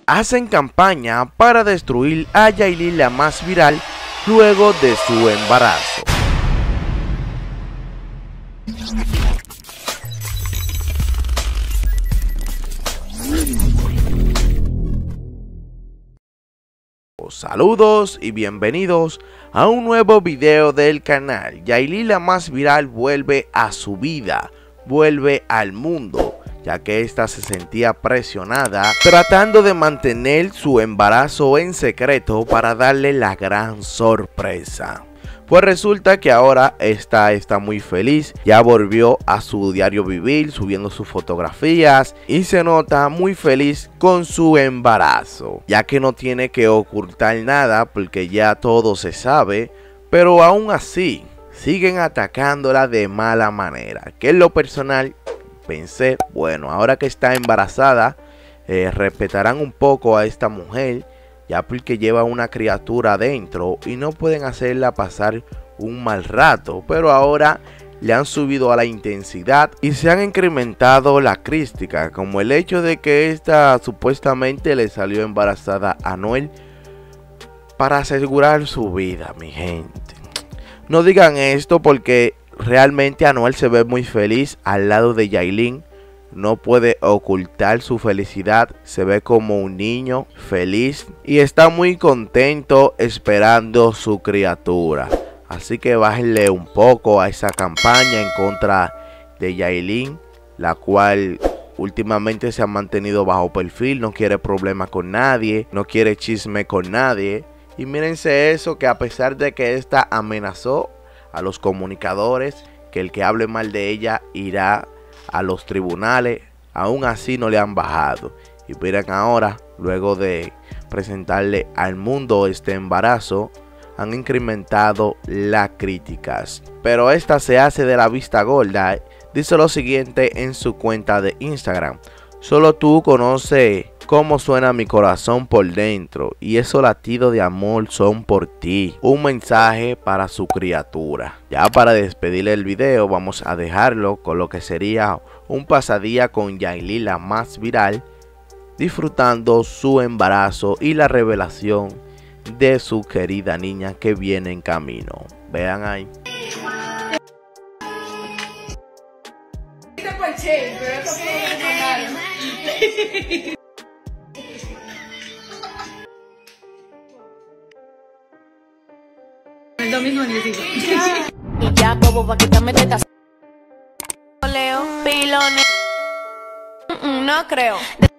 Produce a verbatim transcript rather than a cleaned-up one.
hacen campaña para destruir a Yailin, la más viral, luego de su embarazo. Saludos y bienvenidos a un nuevo video del canal. Yailin, la más viral, vuelve a su vida, vuelve al mundo, ya que esta se sentía presionada tratando de mantener su embarazo en secreto para darle la gran sorpresa. Pues resulta que ahora esta está muy feliz, ya volvió a su diario vivir subiendo sus fotografías y se nota muy feliz con su embarazo, ya que no tiene que ocultar nada porque ya todo se sabe, pero aún así siguen atacándola de mala manera, que en lo personal pensé, bueno, ahora que está embarazada, eh, respetarán un poco a esta mujer, ya porque lleva una criatura adentro y no pueden hacerla pasar un mal rato, pero ahora le han subido a la intensidad y se han incrementado la crítica, como el hecho de que esta supuestamente le salió embarazada a Anuel para asegurar su vida. Mi gente, no digan esto porque realmente Anuel se ve muy feliz al lado de Yailin. No puede ocultar su felicidad, se ve como un niño feliz y está muy contento esperando su criatura. Así que bájenle un poco a esa campaña en contra de Yailin, la cual últimamente se ha mantenido bajo perfil, no quiere problemas con nadie, no quiere chisme con nadie. Y mírense eso, que a pesar de que esta amenazó a los comunicadores, que el que hable mal de ella irá a los tribunales, aún así no le han bajado. Y miren ahora, luego de presentarle al mundo este embarazo, han incrementado las críticas. Pero esta se hace de la vista gorda. Dice lo siguiente en su cuenta de Instagram: solo tú conoces cómo suena mi corazón por dentro, y esos latidos de amor son por ti. Un mensaje para su criatura. Ya para despedir el video vamos a dejarlo con lo que sería un pasadía con Yailin, la más viral, disfrutando su embarazo y la revelación de su querida niña que viene en camino. Vean ahí. El domingo ni digo. Y ya bobo pa' quitarme tetas. Leo, pilones. No creo.